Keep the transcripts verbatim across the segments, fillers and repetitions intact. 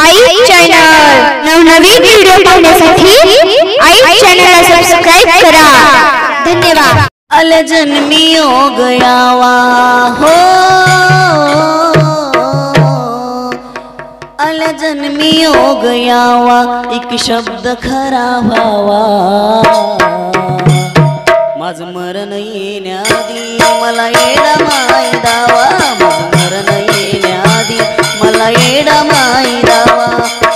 आई channel नवनवीन video पाहण्यासाठी आई चॅनलला सबस्क्राइब करा। धन्यवाद। अल जन्मी हो गया वा हो, अल जन्मी हो गया वा, एक शब्द खरा व्हावा। माझ मरण येण्याआधी मला येडा माय दावा, माझ मरण येण्याआधी मला येडा माय दावा।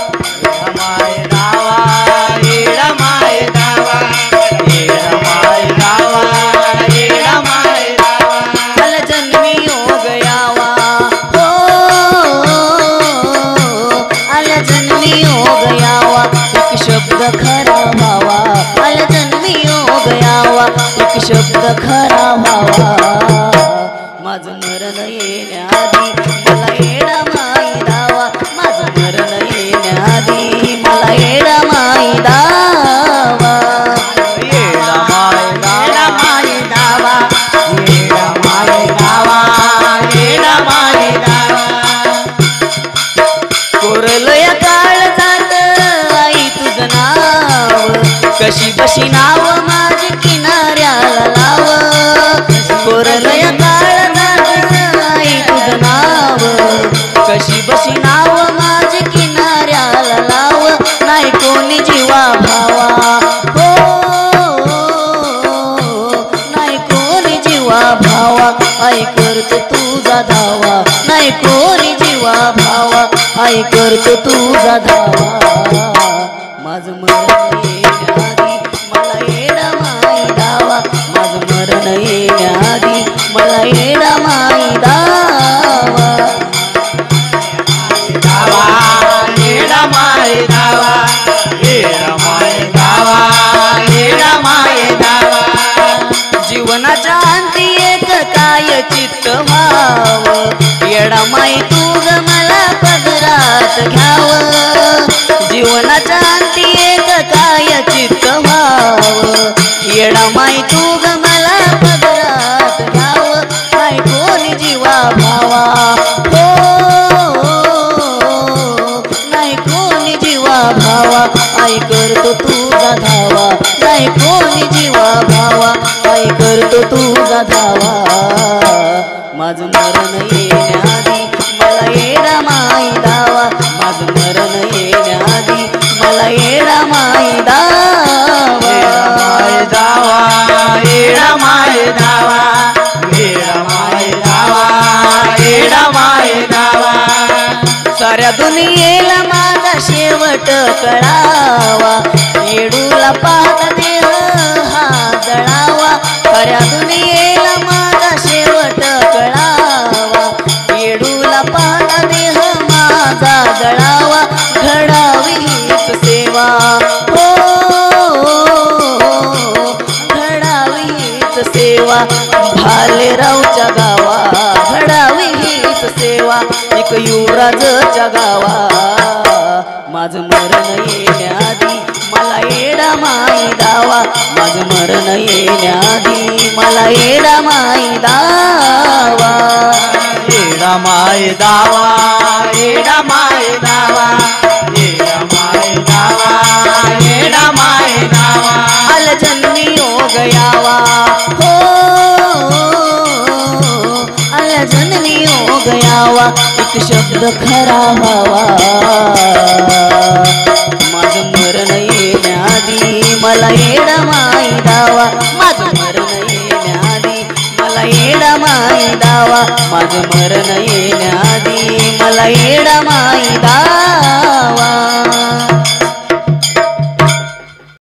शब्द खरा व्हावा, अल जन्मी हो गया वा, एक शब्द खरा व्हावा। माझ मरण येण्याआधी मला येडा माई दावा, माझ मरण येण्याआधी मला येडा माई दावा। येडा माई दावा, माई दावा, येडा माई दावा, येडा माई दावा। कोरलया काळ जात आई तुझं नाव, कशी बशी नाव माझी किनाऱ्याला लाव। कोरलया काळ जात आई तुझं नाव, कशी बशी नाव माझी किनाऱ्याला लाव। नाही कोणी जीवा भावा हो, नाही कोणी जीवा भावा, आई करतो तुझा धावा। नाही कोणी जीवा भावा, आई करतो तुझा धावा। माझ मरण येण्याआधी मला येडा माई दावा, माझ मरण येण्याआधी मला येडा माई दावा। दावा येडा माई दावा, येडा माई दावा, येडा माई दावा। जीवनाच्या अंती एक काय चित्त व्हाव, येडा माई तू ग मला पदरात घ्याव। जीवनाच्या अंती एक काय चित्त व्हाव, येडा माई तू ग मला पदरात घ्याव। काय कोणी जीवा भावा हो, नाही कोणी जीवा भावा, आई करतो तुझा धावा। नाही कोणी जीवा भावा, आई करतो तुझा धावा। माझ मरण येण्याआधी मला येडा माई दावा, माझ मरण येण्याआधी मला येडा माई दावा। येडा माई दावा, येडा माई दावा, येडा माई दावा। साऱ्या दुनियेला माझा शेवट कळावा, येडूला पाहता देह हा जळावा। साऱ्या दुनियेला माझा शेवट कळावा, येडूला पाहता देह माझा जळावा। घडावी हीच सेवा हो, घडावी हीच सेवा भालेरावच्या गावा। घडावी हीच सेवा एक युवराजच्या गावा। माझ मरण येण्याआधी मला येडा माई दावा, माझ मरण येण्याआधी मला येडा माई दावा। येडा माई दावा, येडा माई दावा, येडा माई दावा, येडा माई दावा। अल जन्मी हो गया वा हो, अल जन्मी हो गया वा, एक शब्द खरा व्हावा। माझ मरण येण्याआधी मला येडा माई दावा, माझ मरण येण्याआधी मला येडा माई दावा। माझ मरण येण्याआधी मला येडा माई दावा।